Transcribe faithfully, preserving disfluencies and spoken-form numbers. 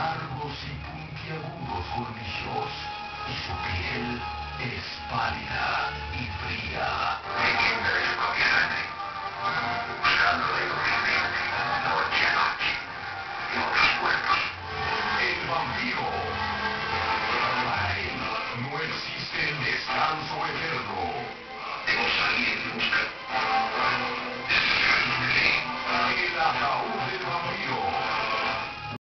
largos y puntiagudos colmillos, y su piel es pálida y fría.